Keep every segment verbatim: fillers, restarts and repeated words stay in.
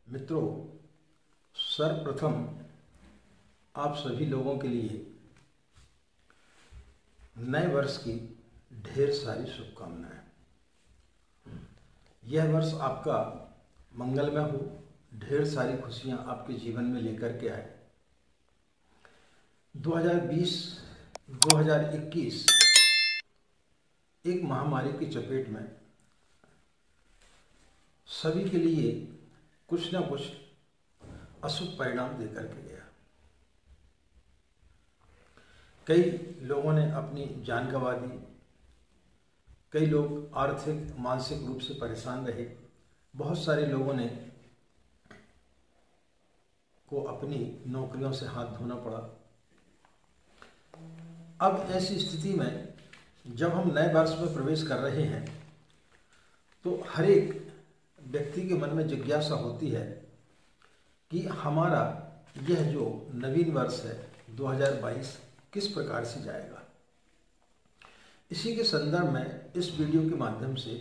मित्रों, सर्वप्रथम आप सभी लोगों के लिए नए वर्ष की ढेर सारी शुभकामनाएं। यह वर्ष आपका मंगलमय हो, ढेर सारी खुशियां आपके जीवन में लेकर के आए। दो हज़ार बीस दो हज़ार इक्कीस एक महामारी की चपेट में सभी के लिए कुछ ना कुछ अशुभ परिणाम देकर के गया। कई लोगों ने अपनी जान गंवा दी, कई लोग आर्थिक मानसिक रूप से परेशान रहे, बहुत सारे लोगों ने को अपनी नौकरियों से हाथ धोना पड़ा। अब ऐसी स्थिति में जब हम नए वर्ष में प्रवेश कर रहे हैं तो हर एक व्यक्ति के मन में जिज्ञासा होती है कि हमारा यह जो नवीन वर्ष है दो हज़ार बाईस किस प्रकार से जाएगा। इसी के संदर्भ में इस वीडियो के माध्यम से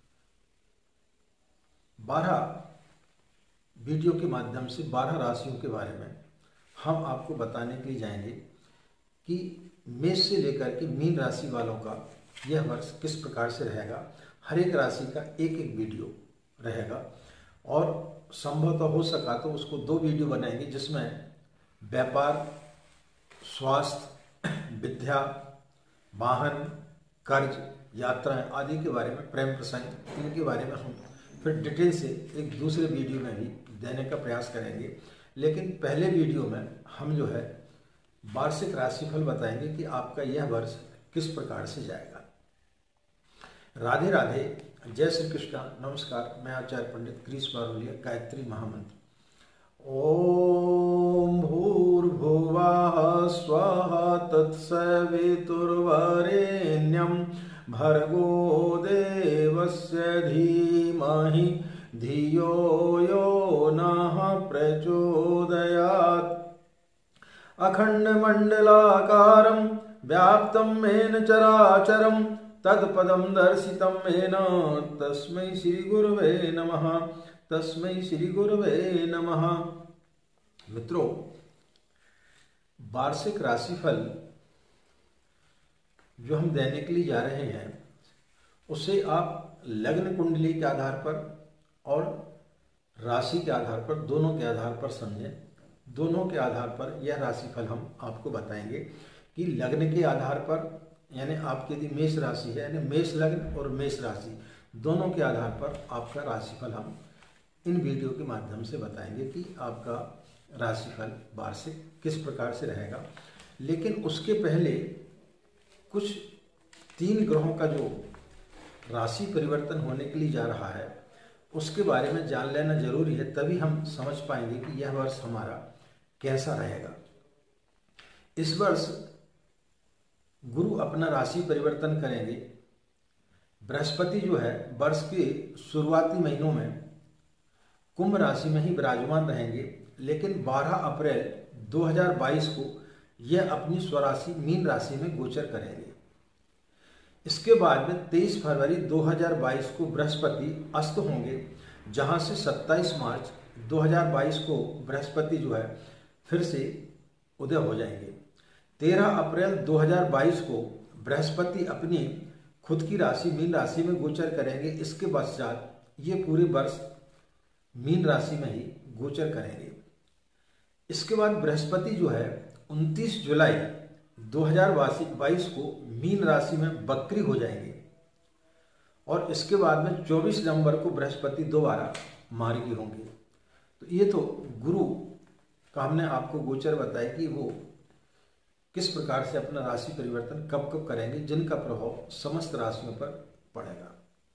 बारह वीडियो के माध्यम से बारह राशियों के बारे में हम आपको बताने के लिए जाएंगे कि मेष से लेकर के मीन राशि वालों का यह वर्ष किस प्रकार से रहेगा। हर एक राशि का एक एक वीडियो रहेगा और संभवतः हो सका तो उसको दो वीडियो बनाएंगे, जिसमें व्यापार, स्वास्थ्य, विद्या, वाहन, कर्ज, यात्राएं आदि के बारे में, प्रेम प्रसंग, इनके बारे में हम फिर डिटेल से एक दूसरे वीडियो में भी देने का प्रयास करेंगे। लेकिन पहले वीडियो में हम जो है वार्षिक राशिफल बताएंगे कि आपका यह वर्ष किस प्रकार से जाएगा। राधे राधे, जय श्री कृष्ण, नमस्कार। मैं आचार्य पंडित क्रीस बारोलिया, गायत्री महामंत्र। ओम भूर्भुवः स्वः तत्सवितुर्वरेण्यं भर्गो देवस्य धीमहि धियो यो नः प्रचोदयात्। अखण्डमण्डलाकारं व्याप्तं येन चराचरं तत्पदं दर्शितं येन तस्मै श्रीगुरवे नमः, तस्मै श्रीगुरवे नमः। मित्रों, वार्षिक राशिफल जो हम देने के लिए जा रहे हैं उसे आप लग्न कुंडली के आधार पर और राशि के आधार पर, दोनों के आधार पर समझें। दोनों के आधार पर यह राशिफल हम आपको बताएंगे कि लग्न के आधार पर, यानी आपकी यदि मेष राशि है, यानी मेष लग्न और मेष राशि दोनों के आधार पर आपका राशिफल हम इन वीडियो के माध्यम से बताएंगे कि आपका राशिफल वार्षिक किस प्रकार से रहेगा। लेकिन उसके पहले कुछ तीन ग्रहों का जो राशि परिवर्तन होने के लिए जा रहा है उसके बारे में जान लेना जरूरी है, तभी हम समझ पाएंगे कि यह वर्ष हमारा कैसा रहेगा। इस वर्ष गुरु अपना राशि परिवर्तन करेंगे। बृहस्पति जो है वर्ष के शुरुआती महीनों में कुंभ राशि में ही विराजमान रहेंगे, लेकिन बारह अप्रैल दो हज़ार बाईस को यह अपनी स्वराशि मीन राशि में गोचर करेंगे। इसके बाद में तेईस फरवरी दो हज़ार बाईस को बृहस्पति अस्त होंगे, जहां से सत्ताईस मार्च दो हज़ार बाईस को बृहस्पति जो है फिर से उदय हो जाएंगे। तेरह अप्रैल दो हज़ार बाईस को बृहस्पति अपनी खुद की राशि मीन राशि में गोचर करेंगे। इसके पश्चात ये पूरे वर्ष मीन राशि में ही गोचर करेंगे। इसके बाद बृहस्पति जो है उनतीस जुलाई दो हज़ार बाईस को मीन राशि में वक्री हो जाएंगे और इसके बाद में चौबीस नवंबर को बृहस्पति दोबारा मार्गी होंगे। तो ये तो गुरु का हमने आपको गोचर बताया कि वो किस प्रकार से अपना राशि परिवर्तन कब कब करेंगे, जिनका प्रभाव समस्त राशियों पर पड़ेगा।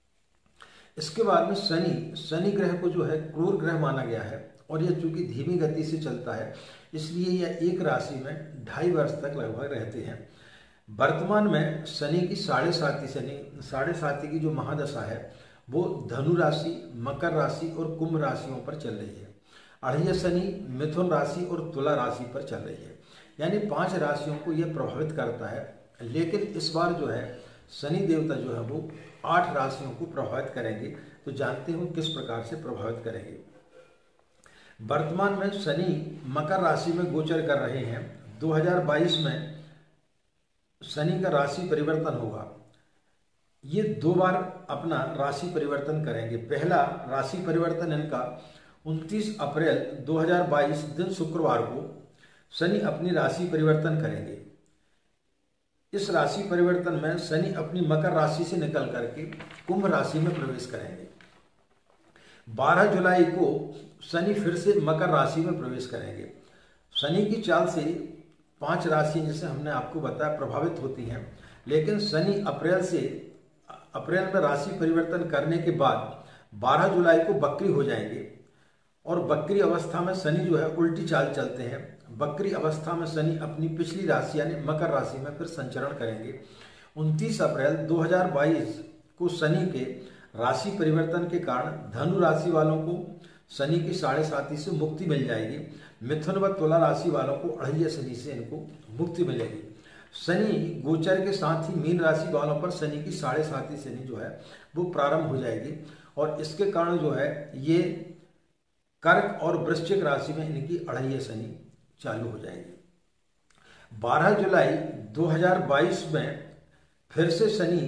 इसके बाद में शनि शनि ग्रह को जो है क्रूर ग्रह माना गया है और यह चूंकि धीमी गति से चलता है, इसलिए यह एक राशि में ढाई वर्ष तक लगभग रहते हैं। वर्तमान में शनि की साढ़े साती शनि साढ़े साती की जो महादशा है वो धनु राशि, मकर राशि और कुंभ राशियों पर चल रही है। अढ़िया शनि मिथुन राशि और तुला राशि पर चल रही है, यानी पांच राशियों को यह प्रभावित करता है। लेकिन इस बार जो है शनि देवता जो है वो आठ राशियों को प्रभावित करेंगे। तो जानते हो किस प्रकार से प्रभावित करेंगे। वर्तमान में शनि मकर राशि में गोचर कर रहे हैं। दो हज़ार बाईस में शनि का राशि परिवर्तन होगा। ये दो बार अपना राशि परिवर्तन करेंगे। पहला राशि परिवर्तन इनका उनतीस अप्रैल दो हज़ार बाईस दिन शुक्रवार को शनि अपनी राशि परिवर्तन करेंगे। इस राशि परिवर्तन में शनि अपनी मकर राशि से निकल करके कुंभ राशि में प्रवेश करेंगे। बारह जुलाई को शनि फिर से मकर राशि में प्रवेश करेंगे। शनि की चाल से पांच राशियां जैसे हमने आपको बताया प्रभावित होती हैं, लेकिन शनि अप्रैल से अप्रैल में राशि परिवर्तन करने के बाद बारह जुलाई को बकरी हो जाएंगे और बकरी अवस्था में शनि जो है उल्टी चाल चलते हैं। बकरी अवस्था में शनि अपनी पिछली राशि यानी मकर राशि में फिर संचरण करेंगे। उनतीस अप्रैल दो हज़ार बाईस को शनि के राशि परिवर्तन के कारण धनु राशि वालों को शनि की साढ़े साती से मुक्ति मिल जाएगी। मिथुन व तुला राशि वालों को अढ़ैया शनि से इनको मुक्ति मिलेगी। शनि गोचर के साथ ही मीन राशि वालों पर शनि की साढ़े साती शनि जो है वो प्रारंभ हो जाएगी और इसके कारण जो है ये कर्क और वृश्चिक राशि में इनकी अढ़ैया शनि चालू हो जाएगी। बारह जुलाई दो हज़ार बाईस में फिर से शनि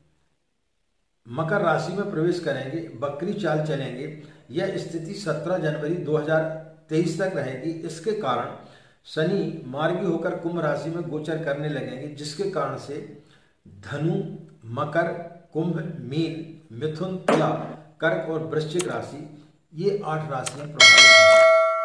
मकर राशि में प्रवेश करेंगे, बकरी चाल चलेंगे। यह स्थिति सत्रह जनवरी दो हज़ार तेईस तक रहेगी। इसके कारण शनि मार्गी होकर कुंभ राशि में गोचर करने लगेंगे, जिसके कारण से धनु, मकर, कुंभ, मीन, मिथुन, तुला, कर्क और वृश्चिक राशि ये आठ राशियां प्रभावित होंगी।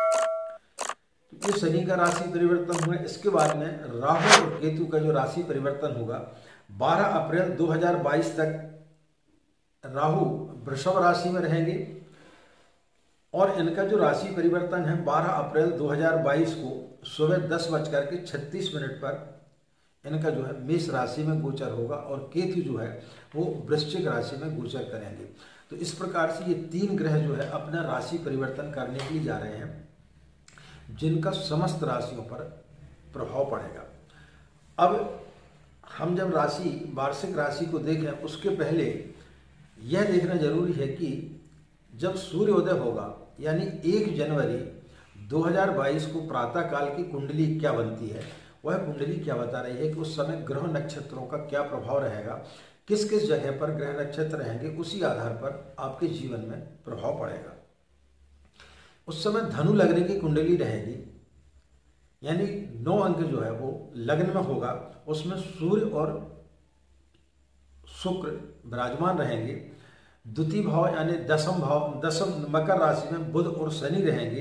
ये शनि का राशि परिवर्तन हुआ। इसके बाद में राहु और केतु का जो राशि परिवर्तन होगा बारह अप्रैल दो हज़ार बाईस तक राहु वृषभ राशि में रहेंगे और इनका जो राशि परिवर्तन है बारह अप्रैल दो हज़ार बाईस को सुबह दस बजकर के छत्तीस मिनट पर इनका जो है मेष राशि में गोचर होगा और केतु जो है वो वृश्चिक राशि में गोचर करेंगे। तो इस प्रकार से ये तीन ग्रह जो है अपना राशि परिवर्तन करने के लिए जा रहे हैं, जिनका समस्त राशियों पर प्रभाव पड़ेगा। अब हम जब राशि वार्षिक राशि को देखें उसके पहले यह देखना जरूरी है कि जब सूर्योदय होगा यानी एक जनवरी दो हज़ार बाईस को प्रातः काल की कुंडली क्या बनती है, वह कुंडली क्या बता रही है कि उस समय ग्रह नक्षत्रों का क्या प्रभाव रहेगा, किस किस जगह पर ग्रह नक्षत्र रहेंगे, उसी आधार पर आपके जीवन में प्रभाव पड़ेगा। उस समय धनु लग्न की कुंडली रहेगी यानी नौ अंक जो है वो लग्न में होगा। उसमें सूर्य और शुक्र विराजमान रहेंगे। द्वितीय भाव यानी दसम भाव दसम मकर राशि में बुध और शनि रहेंगे।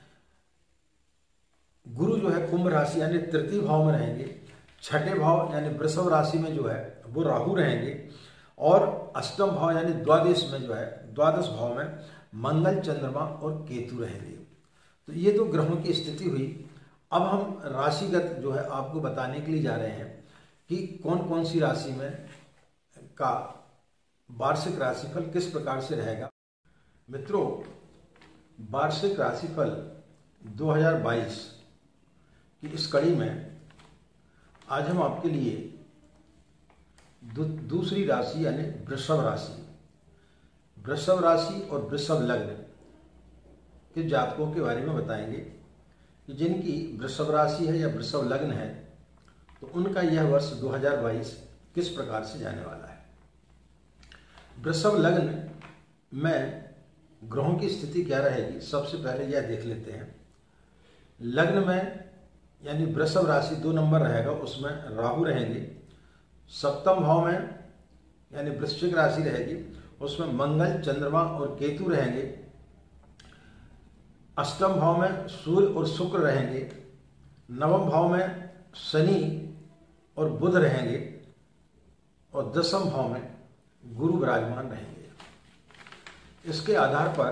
गुरु जो है कुंभ राशि यानी तृतीय भाव में रहेंगे। छठे भाव यानी वृषभ राशि में जो है वो राहु रहेंगे और अष्टम भाव यानी द्वादश में जो है द्वादश भाव में मंगल, चंद्रमा और केतु रहेंगे। तो ये तो ग्रहों की स्थिति हुई। अब हम राशिगत जो है आपको बताने के लिए जा रहे हैं कि कौन कौन सी राशि में का वार्षिक राशिफल किस प्रकार से रहेगा। मित्रों, वार्षिक राशिफल दो हज़ार बाईस की इस कड़ी में आज हम आपके लिए दू, दूसरी राशि यानी वृषभ राशि वृषभ राशि और वृषभ लग्न के जातकों के बारे में बताएंगे कि जिनकी वृषभ राशि है या वृषभ लग्न है तो उनका यह वर्ष दो हज़ार बाईस किस प्रकार से जाने वाला है। वृषभ लग्न में ग्रहों की स्थिति क्या रहेगी, सबसे पहले यह देख लेते हैं। लग्न में यानी वृषभ राशि दो नंबर रहेगा, उसमें राहु रहेंगे। सप्तम भाव में यानी वृश्चिक राशि रहेगी, उसमें मंगल, चंद्रमा और केतु रहेंगे। अष्टम भाव में सूर्य और शुक्र रहेंगे। नवम भाव में शनि और बुध रहेंगे और दसम भाव में गुरु विराजमान रहेंगे। इसके आधार पर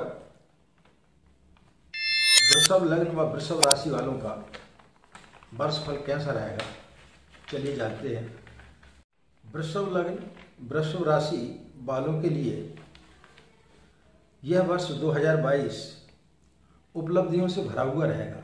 वृषभ लग्न व वृषभ राशि वालों का वर्षफल कैसा रहेगा, चलिए जानते हैं। वृषभ लग्न वृषभ राशि वालों के लिए यह वर्ष दो हज़ार बाईस उपलब्धियों से भरा हुआ रहेगा।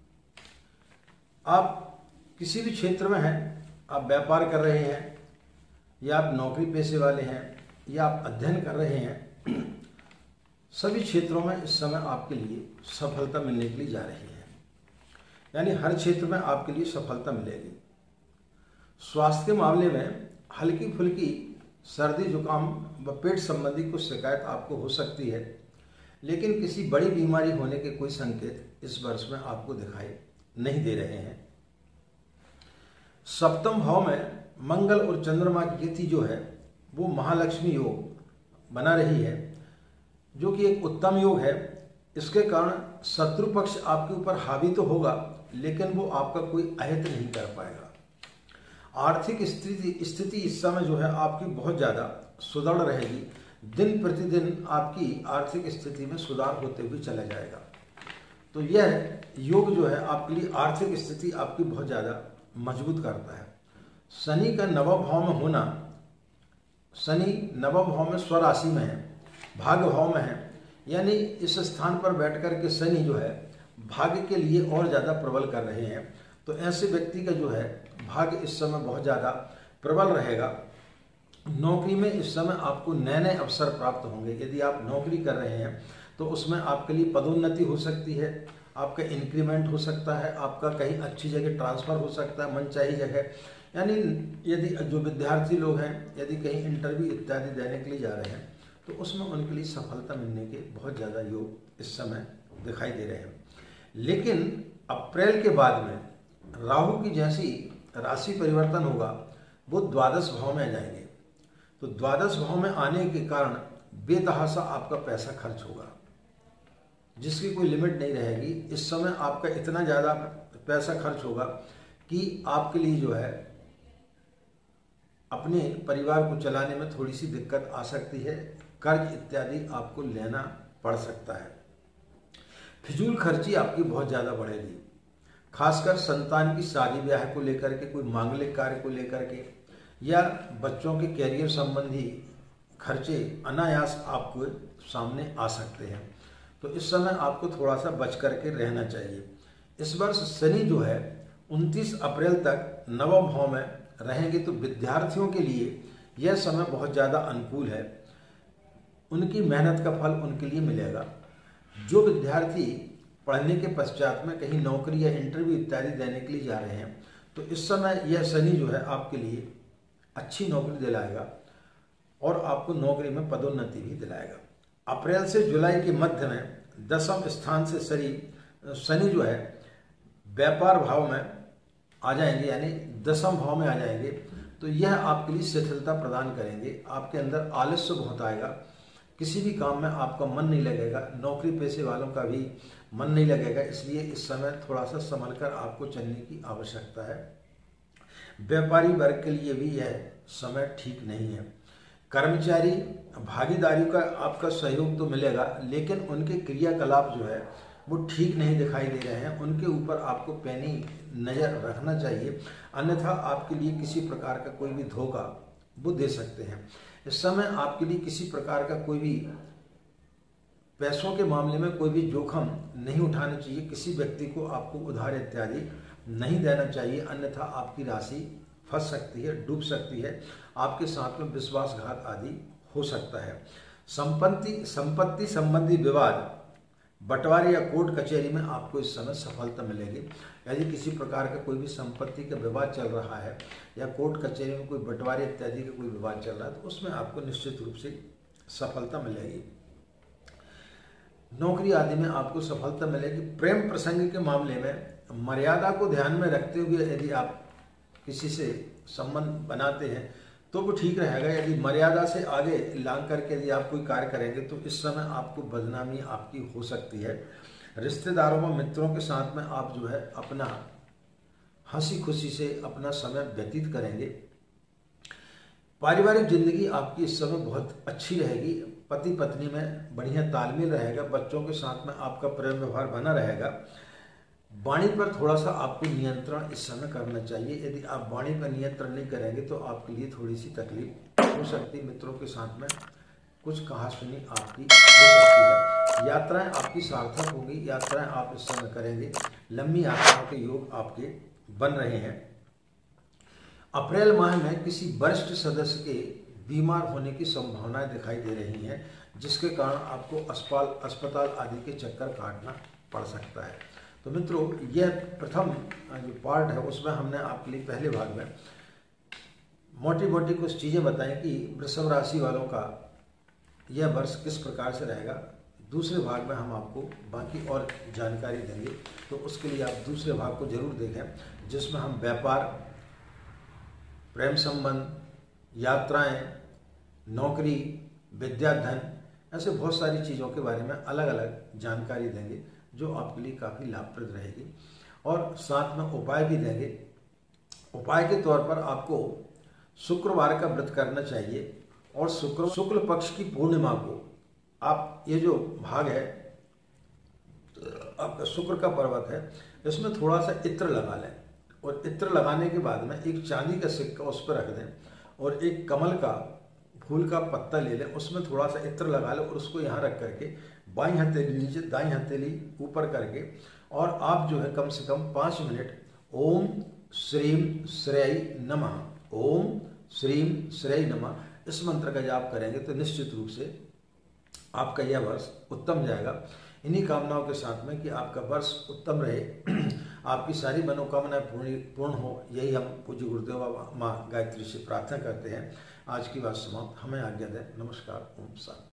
आप किसी भी क्षेत्र में हैं, आप व्यापार कर रहे हैं या आप नौकरी पेशे वाले हैं या आप अध्ययन कर रहे हैं, सभी क्षेत्रों में इस समय आपके लिए सफलता मिलने के लिए जा रही है, यानी हर क्षेत्र में आपके लिए सफलता मिलेगी। स्वास्थ्य के मामले में हल्की फुल्की सर्दी जुकाम व पेट संबंधी कुछ शिकायत आपको हो सकती है, लेकिन किसी बड़ी बीमारी होने के कोई संकेत इस वर्ष में आपको दिखाई नहीं दे रहे हैं। सप्तम भाव में मंगल और चंद्रमा की युति जो है वो महालक्ष्मी योग बना रही है, जो कि एक उत्तम योग है। इसके कारण शत्रु पक्ष आपके ऊपर हावी तो होगा, लेकिन वो आपका कोई अहित नहीं कर पाएगा। आर्थिक स्थिति स्थिति इस समय जो है आपकी बहुत ज़्यादा सुदृढ़ रहेगी। दिन प्रतिदिन आपकी आर्थिक स्थिति में सुधार होते हुए चला जाएगा। तो यह योग जो है आपके लिए आर्थिक स्थिति आपकी बहुत ज़्यादा मजबूत करता है। शनि का नवम भाव में होना, शनि नवम भाव में स्वराशि में है, भाग्य भाव में है, यानी इस स्थान पर बैठकर के शनि जो है भाग्य के लिए और ज़्यादा प्रबल कर रहे हैं। तो ऐसे व्यक्ति का जो है भाग्य इस समय बहुत ज़्यादा प्रबल रहेगा। नौकरी में इस समय आपको नए नए अवसर प्राप्त होंगे। यदि आप नौकरी कर रहे हैं तो उसमें आपके लिए पदोन्नति हो सकती है, आपका इंक्रीमेंट हो सकता है, आपका कहीं अच्छी जगह ट्रांसफ़र हो सकता है, मनचाही जगह। यानी यदि जो विद्यार्थी लोग हैं यदि कहीं इंटरव्यू इत्यादि देने के लिए जा रहे हैं तो उसमें उनके लिए सफलता मिलने के बहुत ज़्यादा योग इस समय दिखाई दे रहे हैं। लेकिन अप्रैल के बाद में राहु की जैसी राशि परिवर्तन होगा, वो द्वादश भाव में आ जाएंगे। तो द्वादश भाव में आने के कारण बेतहाशा आपका पैसा खर्च होगा, जिसकी कोई लिमिट नहीं रहेगी। इस समय आपका इतना ज़्यादा पैसा खर्च होगा कि आपके लिए जो है अपने परिवार को चलाने में थोड़ी सी दिक्कत आ सकती है। कर्ज इत्यादि आपको लेना पड़ सकता है। फिजूल खर्ची आपकी बहुत ज़्यादा बढ़ेगी, खासकर संतान की शादी ब्याह को लेकर के, कोई मांगलिक कार्य को लेकर के, या बच्चों के कैरियर संबंधी खर्चे अनायास आपको सामने आ सकते हैं। तो इस समय आपको थोड़ा सा बच करके रहना चाहिए। इस वर्ष शनि जो है उनतीस अप्रैल तक नवम भाव में रहेंगे, तो विद्यार्थियों के लिए यह समय बहुत ज़्यादा अनुकूल है। उनकी मेहनत का फल उनके लिए मिलेगा। जो विद्यार्थी पढ़ने के पश्चात में कहीं नौकरी या इंटरव्यू इत्यादि देने के लिए जा रहे हैं, तो इस समय यह शनि जो है आपके लिए अच्छी नौकरी दिलाएगा और आपको नौकरी में पदोन्नति भी दिलाएगा। अप्रैल से जुलाई के मध्य में दसम स्थान से शनि शनि जो है व्यापार भाव में आ जाएंगे, यानी दसम भाव में आ जाएंगे। तो यह आपके लिए शिथिलता प्रदान करेंगे। आपके अंदर आलस्य बहुत आएगा, किसी भी काम में आपका मन नहीं लगेगा, नौकरी पेशे वालों का भी मन नहीं लगेगा। इसलिए इस समय थोड़ा सा संभल कर आपको चलने की आवश्यकता है। व्यापारी वर्ग के लिए भी यह समय ठीक नहीं है। कर्मचारी भागीदारी का आपका सहयोग तो मिलेगा, लेकिन उनके क्रियाकलाप जो है वो ठीक नहीं दिखाई दे रहे हैं। उनके ऊपर आपको पैनी नज़र रखना चाहिए, अन्यथा आपके लिए किसी प्रकार का कोई भी धोखा वो दे सकते हैं। इस समय आपके लिए किसी प्रकार का कोई भी पैसों के मामले में कोई भी जोखिम नहीं उठाना चाहिए। किसी व्यक्ति को आपको उधार इत्यादि नहीं देना चाहिए, अन्यथा आपकी राशि फंस सकती है, डूब सकती है, आपके साथ में विश्वासघात आदि हो सकता है। संपत्ति संपत्ति संबंधी विवाद, बंटवारे या कोर्ट कचहरी में आपको इस समय सफलता मिलेगी। यदि किसी प्रकार का कोई भी संपत्ति का विवाद चल रहा है या कोर्ट कचहरी में कोई बंटवारे इत्यादि का कोई विवाद चल रहा है, तो उसमें आपको निश्चित रूप से सफलता मिलेगी। नौकरी आदि में आपको सफलता मिलेगी। प्रेम प्रसंग के मामले में मर्यादा को ध्यान में रखते हुए यदि आप किसी से संबंध बनाते हैं तो वो ठीक रहेगा। यदि मर्यादा से आगे लांग करके यदि आप कोई कार्य करेंगे तो इस समय आपको बदनामी आपकी हो सकती है। रिश्तेदारों व मित्रों के साथ में आप जो है अपना हंसी खुशी से अपना समय व्यतीत करेंगे। पारिवारिक जिंदगी आपकी इस समय बहुत अच्छी रहेगी। पति पत्नी में बढ़िया तालमेल रहेगा। बच्चों के साथ में आपका प्रेम व्यवहार बना रहेगा। वाणी पर थोड़ा सा आपको नियंत्रण इस समय करना चाहिए। यदि आप वाणी पर नियंत्रण नहीं करेंगे तो आपके लिए थोड़ी सी तकलीफ हो सकती है। मित्रों के साथ में कुछ कहासुनी आपकी हो सकती है। यात्राएं आपकी सार्थक होंगी। यात्राएं आप इस समय करेंगे। लंबी यात्राओं के योग आपके बन रहे हैं। अप्रैल माह में किसी वरिष्ठ सदस्य के बीमार होने की संभावनाएं दिखाई दे रही हैं, जिसके कारण आपको अस्पताल अस्पताल आदि के चक्कर काटना पड़ सकता है। तो मित्रों, यह प्रथम जो पार्ट है उसमें हमने आपके लिए पहले भाग में मोटी मोटी कुछ चीज़ें बताएं कि वृषभ राशि वालों का यह वर्ष किस प्रकार से रहेगा। दूसरे भाग में हम आपको बाकी और जानकारी देंगे, तो उसके लिए आप दूसरे भाग को जरूर देखें, जिसमें हम व्यापार, प्रेम संबंध, यात्राएं, नौकरी, विद्याधन, ऐसे बहुत सारी चीज़ों के बारे में अलग अलग जानकारी देंगे जो आपके लिए काफ़ी लाभप्रद रहेगी। और साथ में उपाय भी देंगे। उपाय के तौर पर आपको शुक्रवार का व्रत करना चाहिए और शुक्र शुक्ल पक्ष की पूर्णिमा को आप, ये जो भाग है आपका शुक्र का पर्वत है, इसमें थोड़ा सा इत्र लगा लें और इत्र लगाने के बाद में एक चांदी का सिक्का उस पर रख दें और एक कमल का फूल का पत्ता ले लें, उसमें थोड़ा सा इत्र लगा लें और उसको यहाँ रख करके बाईं हथेली नीचे दाईं हथेली ऊपर करके और आप जो है कम से कम पाँच मिनट ओम श्रीम श्रेय नमः, ओम श्रीम श्रेय नमः इस मंत्र का जाप करेंगे तो निश्चित रूप से आपका यह वर्ष उत्तम जाएगा। इन्हीं कामनाओं के साथ में कि आपका वर्ष उत्तम रहे, आपकी सारी मनोकामनाएं पूर्ण पूर्ण हो, यही हम पूज्य गुरुदेव माँ गायत्री से प्रार्थना करते हैं। आज की बात समाप्त, हमें आज्ञा दें। नमस्कार, ओम शांति।